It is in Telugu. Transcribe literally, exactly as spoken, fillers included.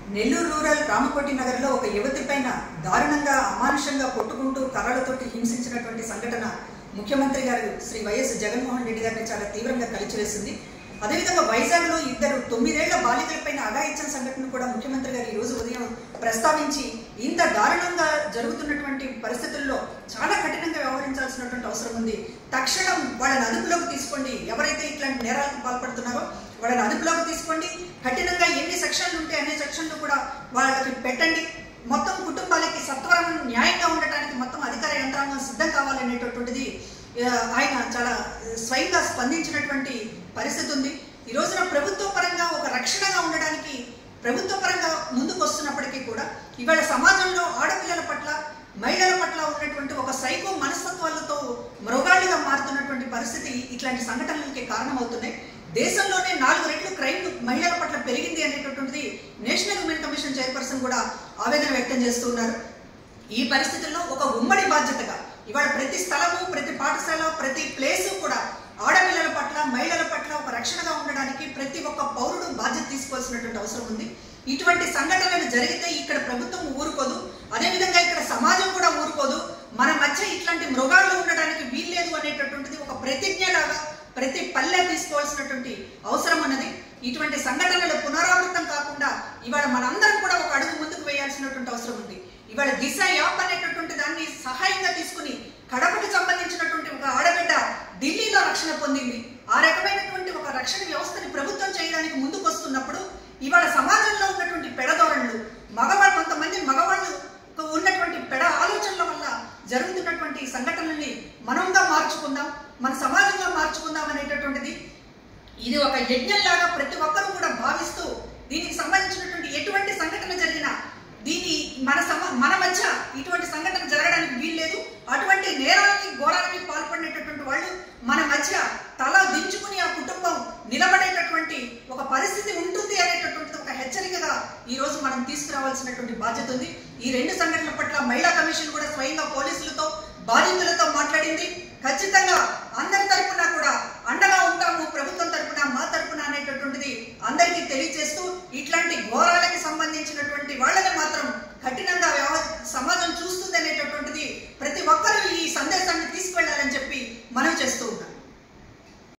నెల్లూరు రూరల్ రామకోటి నగర్లో ఒక యువతి పైన దారుణంగా అమానుషంగా కొట్టుకుంటూ కర్రలతోటి హింసించినటువంటి సంఘటన ముఖ్యమంత్రి గారు శ్రీ వైఎస్ జగన్మోహన్ రెడ్డి గారిని చాలా తీవ్రంగా కలిచివేసింది. అదేవిధంగా వైజాగ్లో ఇద్దరు తొమ్మిదేళ్ల బాలికలపైన అఘాయిత్యం సంఘటన కూడా ముఖ్యమంత్రి గారు ఈ రోజు ఉదయం ప్రస్తావించి ఇంత దారుణంగా జరుగుతున్నటువంటి పరిస్థితుల్లో చాలా కఠినంగా వ్యవహరించాల్సినటువంటి అవసరం ఉంది. తక్షణం వాళ్ళని అదుపులోకి తీసుకోండి. ఎవరైతే ఇట్లాంటి నేరాలకు పాల్పడుతున్నారో వాళ్ళని అదుపులోకి తీసుకోండి. కఠినంగా ఎన్ని సెక్షన్లు ఉంటే అన్ని సెక్షన్లు కూడా వాళ్ళకి పెట్టండి. మొత్తం కుటుంబాలకి సత్వరం న్యాయంగా ఉండటానికి మొత్తం అధికార యంత్రాంగం సిద్ధం కావాలనేటటువంటిది ఆయన చాలా స్వయంగా స్పందించినటువంటి పరిస్థితి ఉంది. ఈ రోజున ప్రభుత్వ పరంగా ఒక రక్షణగా ఉండడానికి ప్రభుత్వ పరంగా ముందుకు వస్తున్నప్పటికీ కూడా ఇవాళ సమాజంలో ఆడపిల్లల పట్ల మహిళల పట్ల ఉన్నటువంటి ఒక సైకో మనస్తత్వాలతో మృగాళ్ళుగా మారుతున్నటువంటి పరిస్థితి ఇట్లాంటి సంఘటనలకి కారణమవుతున్నాయి. దేశంలోనే నాలుగు రెట్లు క్రైమ్ మహిళల పట్ల పెరిగింది అనేటటువంటిది నేషనల్ ఉమెన్ కమిషన్ చైర్పర్సన్ కూడా ఆవేదన వ్యక్తం చేస్తున్నారు. ఈ పరిస్థితుల్లో ఒక ఉమ్మడి బాధ్యతగా ఇవాళ ప్రతి స్థలము, ప్రతి పాఠశాల, ప్రతి ప్లేసు కూడా ఆడపిల్లల పట్ల మహిళల పట్ల ఒక రక్షణగా ఉండడానికి ప్రతి ఒక్క పౌరుడు బాధ్యత తీసుకోవాల్సినటువంటి అవసరం ఉంది. ఇటువంటి సంఘటనలు జరిగితే ఇక్కడ ప్రభుత్వం ఊరుకోదు, అదేవిధంగా ఇక్కడ సమాజం కూడా ఊరుకోదు. మన మధ్య ఇట్లాంటి మృగాళ్ళు ఉండడానికి వీల్లేదు అనేటటువంటిది ఒక ప్రతిజ్ఞలాగా ప్రతి పల్లె తీసుకోవాల్సినటువంటి అవసరం అన్నది. ఇటువంటి సంఘటనలు పునరావృతం కాకుండా ఇవాళ మనందరం కూడా ఒక అడుగు ముందుకు వేయాల్సినటువంటి అవసరం ఉంది. ఇవాళ దిశ యాప్ అనేటటువంటి దాన్ని సహాయంగా తీసుకుని కడపకి సంబంధించినటువంటి ఒక ఆడబిడ్డ ఢిల్లీలో రక్షణ పొందింది. ఆ రకమైనటువంటి ఒక రక్షణ వ్యవస్థని ప్రభుత్వం చేయడానికి ముందుకు వస్తున్నప్పుడు ఇవాళ సమాజంలో ఉన్నటువంటి పెడధోరణులు, మగవాళ్ళు కొంతమంది మగవాళ్ళు ఉన్నటువంటి పెడ ఆలోచనల వల్ల జరుగుతున్నటువంటి సంఘటనల్ని మనంగా మార్చుకుందాం, మన సమాజంగా మార్చుకుందాం అనేటటువంటిది ఇది ఒక యజ్ఞంలాగా ప్రతి ఒక్కరూ కూడా భావిస్తూ దీనికి సంబంధించినటువంటి ఎటువంటి సంఘటన జరిగినా దీని మన సమ మన మధ్య ఇటువంటి సంఘటన జరగడానికి వీల్లేదు. అటువంటి నేరాలకి ఘోరాలకి పాల్పడినటువంటి వాళ్ళు మన మధ్య తల దించుకుని ఆ కుటుంబం నిలబడేటటువంటి ఒక పరిస్థితి ఉంటుంది అనేటటువంటి ఒక హెచ్చరికగా ఈ రోజు మనం తీసుకురావాల్సినటువంటి బాధ్యత ఉంది. ఈ రెండు సంఘటనల పట్ల మహిళా కమిషన్ కూడా స్వయంగా పోలీసులతో బాధితులతో మాట్లాడింది. ఖచ్చితంగా అందరి తరపున కూడా అండగా ఉంటాము, ప్రభుత్వం తరపున మా తరపున అనేటటువంటిది అందరికీ తెలియజేస్తూ ఇట్లాంటి ఘోరాలకి సంబంధించినటువంటి వాళ్ళని మాత్రం కఠినంగా సమాజం